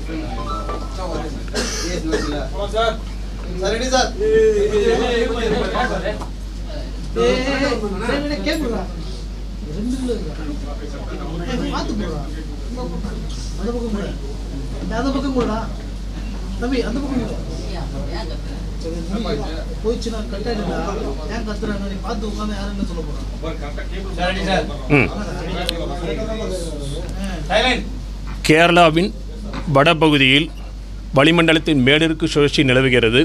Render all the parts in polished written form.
போயிடுச்சுன்னா கட்டாயிடுதா ஏன் கத்துறாங்க நீ பார்த்து உட்காந்து யாருன்னு சொல்ல போறாங்க. கேரளாவின் வடபகுதியில் வளிமண்டலத்தின் மேலிற்கு சுழற்சி நிலவுகிறது.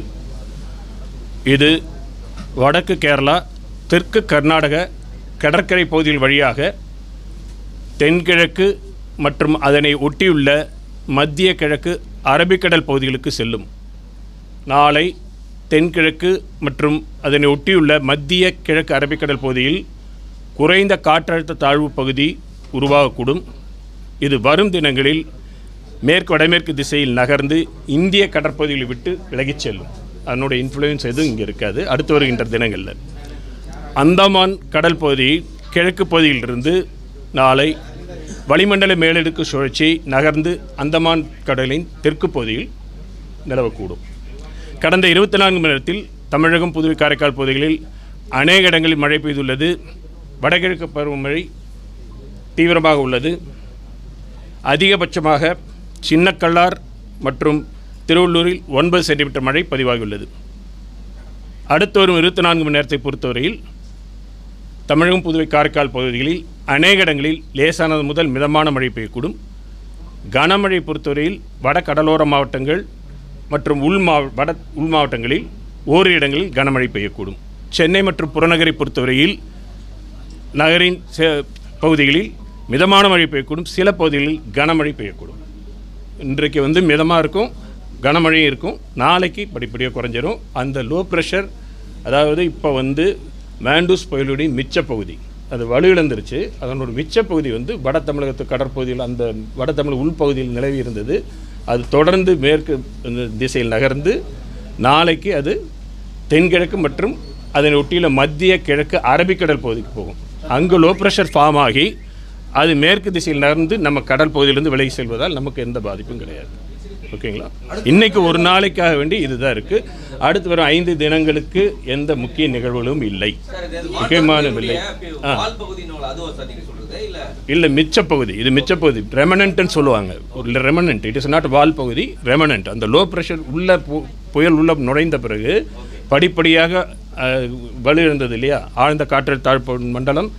இது வடக்கு கேரளா தெற்கு கர்நாடக கடற்கரை பகுதிகள் வழியாக தென்கிழக்கு மற்றும் அதனை ஒட்டியுள்ள மத்திய கிழக்கு அரபிக்கடல் பகுதிகளுக்கு செல்லும். நாளை தென்கிழக்கு மற்றும் அதனை ஒட்டியுள்ள மத்திய கிழக்கு அரபிக்கடல் பகுதியில் குறைந்த காற்றழுத்த தாழ்வு பகுதி உருவாகக்கூடும். இது வரும் தினங்களில் மேற்கு வடமேற்கு திசையில் நகர்ந்து இந்திய கடற்பகுதிகளை விட்டு விலகிச் செல்லும். அதனுடைய இன்ஃப்ளூயன்ஸ் எதுவும் இங்கே இருக்காது. அடுத்து வருகின்ற தினங்களில் அந்தமான் கடல் பகுதி கிழக்கு பகுதியிலிருந்து நாளை வளிமண்டல மேலடுக்கு சுழற்சி நகர்ந்து அந்தமான் கடலின் தெற்கு பகுதியில் நிலவக்கூடும். கடந்த 24 மணி நேரத்தில் தமிழகம் புதுவை காரைக்கால் பகுதிகளில் அநேக இடங்களில் மழை பெய்துள்ளது. வடகிழக்கு பருவமழை தீவிரமாக உள்ளது. அதிகபட்சமாக சின்னக்கல்லார் மற்றும் திருவள்ளூரில் 9 சென்டிமீட்டர் மழை பதிவாகியுள்ளது. அடுத்து வரும் 24 மணி நேரத்தை பொறுத்தவரையில் தமிழகம் புதுவை காரைக்கால் பகுதிகளில் அநேக இடங்களில் லேசானது முதல் மிதமான மழை பெய்யக்கூடும். கனமழை பொறுத்தவரையில் வட கடலோர மாவட்டங்கள் மற்றும் உள் மாவட்டங்களில் ஓரிரு இடங்களில் கனமழை பெய்யக்கூடும். சென்னை மற்றும் புறநகரை பொறுத்தவரையில் நகரின் பகுதிகளில் மிதமான மழை பெய்யக்கூடும். சில பகுதிகளில் கனமழை பெய்யக்கூடும். இன்றைக்கு மிதமாக இருக்கும், கனமழையும் இருக்கும். நாளைக்கு படிப்படியாக குறைஞ்சிரும். அந்த லோ ப்ரெஷர், அதாவது இப்போ மேண்டூஸ் புயலுடைய மிச்ச பகுதி அது வலுவிழந்துருச்சு. அதனோட மிச்ச பகுதி வட தமிழகத்து கடற்பகுதியில் அந்த வட தமிழக உள்பகுதியில் நிலவி இருந்தது. அது தொடர்ந்து மேற்கு திசையில் நகர்ந்து நாளைக்கு அது தென்கிழக்கு மற்றும் அதனை ஒட்டியுள்ள மத்திய கிழக்கு அரபிக்கடல் பகுதிக்கு போகும். அங்கு லோ ப்ரெஷர் ஃபார்ம் ஆகி அது மேற்கு திசையில் நகர்ந்து நம்ம கடல் பகுதியிலிருந்து விலகி செல்வதால் நமக்கு எந்த பாதிப்பும் கிடையாது. ஓகேங்களா? இன்றைக்கு ஒரு நாளைக்காக வேண்டி இதுதான் இருக்குது. அடுத்து வரும் 5 தினங்களுக்கு எந்த முக்கிய நிகழ்வுகளும் இல்லை. முக்கியமான இல்லை. இல்லை, மிச்சப்பகுதி. இது மிச்சப்பகுதி, ரெமனன்ட்னு சொல்லுவாங்க. ஒரு ரெமனன்ட், இட் இஸ் நாட் வால் பகுதி, ரெமனன்ட். அந்த லோ ப்ரெஷர் உள்ள புயல் உள்ள நுழைந்த பிறகு படிப்படியாக வலுவிழந்தது இல்லையா, ஆழ்ந்த காற்றழுத்த தாழ்வு மண்டலம்,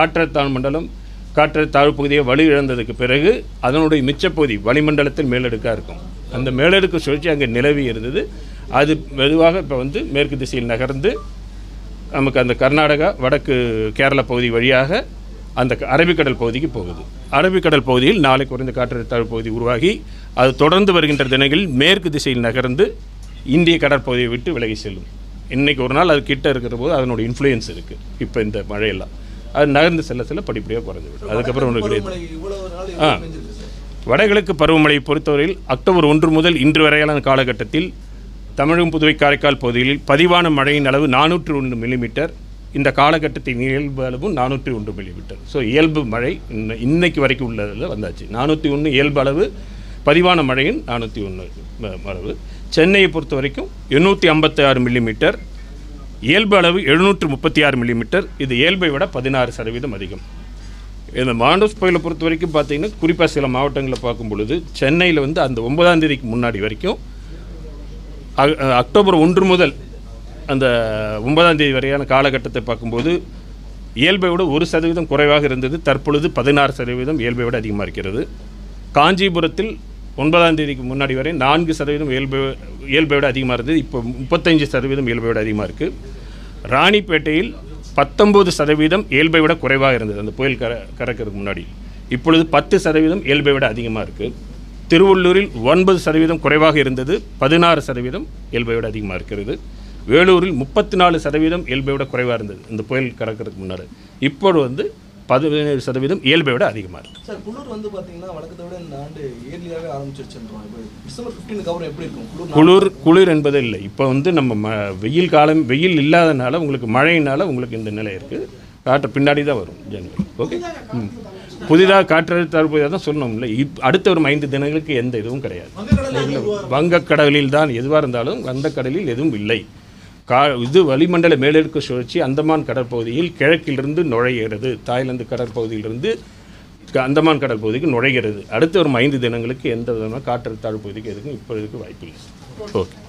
காற்றழுத்த தாழ்வு பகுதியை வலுவிழந்ததுக்கு பிறகு அதனுடைய மிச்சப்பகுதி வளிமண்டலத்தில் மேலடுக்காக இருக்கும். அந்த மேலடுக்கு சுழற்சி அங்கே நிலவி இருந்தது. அது மெதுவாக இப்போ மேற்கு திசையில் நகர்ந்து நமக்கு அந்த கர்நாடகா வடக்கு கேரளா பகுதி வழியாக அந்த அரபிக்கடல் பகுதிக்கு போகுது. அரபிக்கடல் பகுதியில் நாளை குறைந்த காற்றழுத்த தாழ்வு பகுதி உருவாகி அது தொடர்ந்து வருகின்ற தினங்களில் மேற்கு திசையில் நகர்ந்து இந்திய கடற்பகுதியை விட்டு விலகி செல்லும். இன்றைக்கி ஒரு நாள் அது கிட்ட இருக்கிற போது அதனோட இன்ஃப்ளூயன்ஸ் இருக்குது. இப்போ இந்த மழையெல்லாம் அது நகர்ந்து செல்ல படிப்படியாக குறைஞ்சி விடும். அதுக்கப்புறம் ஒன்று கிடையாது. வடகிழக்கு பருவமழை பொறுத்தவரையில் அக்டோபர் 1 முதல் இன்று வரையிலான காலகட்டத்தில் தமிழகம் புதுவை காரைக்கால் பகுதிகளில் பதிவான மழையின் அளவு 401 மில்லிமீட்டர். இந்த காலகட்டத்தின் இயல்பு அளவும் 401 மில்லிமீட்டர். ஸோ இயல்பு மழை இன்னைக்கு வரைக்கும் உள்ளதில் வந்தாச்சு. 401 இயல்பு அளவு, பதிவான மழையின் 401 அளவு. சென்னையை பொறுத்த வரைக்கும் 856 மில்லிமீட்டர், இயல்பு அளவு 736 மில்லிமீட்டர். இது இயல்பை விட 16% அதிகம். இந்த மாண்டூஸ் புயலை பொறுத்த வரைக்கும் பார்த்திங்கன்னா குறிப்பாக சில மாவட்டங்களை பார்க்கும் பொழுது சென்னையில் அந்த 9ஆம் தேதிக்கு முன்னாடி வரைக்கும் அக்டோபர் 1 முதல் அந்த 9ஆம் தேதி வரையான காலகட்டத்தை பார்க்கும்போது இயல்பை விட 1% குறைவாக இருந்தது. தற்பொழுது 16% இயல்பை விட அதிகமாக இருக்கிறது. காஞ்சிபுரத்தில் 9ஆம் தேதிக்கு முன்னாடி வரை 4% இயல்பை விட அதிகமாக இருந்தது. இப்போ 35% இயல்பை விட அதிகமாக இருக்குது. ராணிப்பேட்டையில் 19% இயல்பை விட குறைவாக இருந்தது அந்த புயல் கறக்கிறதுக்கு முன்னாடி. இப்பொழுது 10% இயல்பை விட அதிகமாக இருக்குது. திருவள்ளூரில் 9% குறைவாக இருந்தது, 16% இயல்பை விட அதிகமாக இருக்கிறது. வேலூரில் 34% இயல்பை விட குறைவாக இருந்தது இந்த புயல் கறக்கிறதுக்கு முன்னாடி. இப்போது 17% இயல்பை விட அதிகமாக இருக்குது. சார், குளிர் பார்த்தீங்கன்னா வழக்கத்தை விட இந்த ஆண்டு ஏர்லியாகவே ஆரம்பிச்சிருச்சுன்றோம். இப்போ டிசம்பர் 15 அப்புறம் எப்படி இருக்கும் குளிர் என்பது இல்லை. இப்போ நம்ம வெயில் இல்லாதனால உங்களுக்கு மழையினால உங்களுக்கு இந்த நிலை இருக்குது. காற்று பின்னாடி தான் வரும் ஜனவரி. ஓகே. புதிதாக காற்றழுத்த தாழ்வு பகுதியாக தான் சொன்னோம்ல. அடுத்த ஒரு 5 தினங்களுக்கு எந்த இதுவும் கிடையாது. வங்கக்கடலில் தான் எதுவாக இருந்தாலும் வங்கக்கடலில் எதுவும் இல்லை. இது வளிமண்டல மேலடுக்கு சுழற்சி அந்தமான் கடற்பகுதியில் கிழக்கிலிருந்து நுழைகிறது. தாய்லாந்து கடற்பகுதியிலிருந்து அந்தமான் கடற்பகுதிக்கு நுழைகிறது. அடுத்த ஒரு 5 தினங்களுக்கு எந்த விதமான காற்றழுத்த தாழ்வு பகுதிக்கு எதுக்கும் இப்போதைக்கு வாய்ப்பு இல்லை. ஓகே.